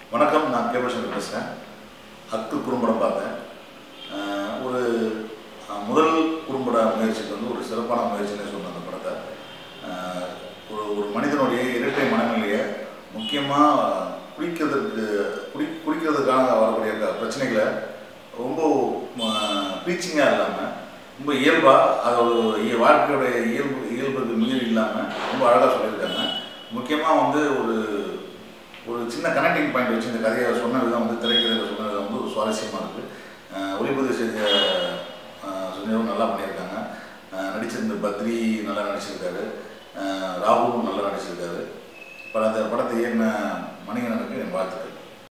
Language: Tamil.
வணக்கம், நான் கேபிள் சங்கர் பேசுகிறேன். அக்கு குறும்படம் பார்த்தேன். ஒரு முதல் குறும்பட முயற்சிக்கு வந்து ஒரு சிறப்பான முயற்சின்னு சொன்ன அந்த படத்தை ஒரு மனிதனுடைய இரட்டை மனநிலையை முக்கியமாக குடிக்கிறதுக்காக வரக்கூடிய பிரச்சனைகளை ரொம்ப ப்ரீச்சிங்காக இல்லாமல் ரொம்ப இயல்பாக அதோட வாழ்க்கையோடைய இயல்புக்கு மீறி இல்லாமல் ரொம்ப அழகாக சொல்லியிருக்காங்க. முக்கியமாக வந்து ஒரு சின்ன கனெக்டிங் பாயிண்ட் வச்சு இந்த கதையை சொன்ன விதம் வந்து திரைக்கதையில் சொன்ன விதம் வந்து ஒரு சுவாரஸ்யமாக இருக்குது. ஒளிப்பதிவு செஞ்சவங்க நல்லா பண்ணியிருக்காங்க. நடிச்சிருந்த பத்ரி நல்லா நடிச்சிருக்காரு, ராகுலும் நல்லா நடிச்சிருக்காரு. அந்த படத்தை ஏறின மணிகண்டனுக்கு என் வாழ்த்துக்கள்.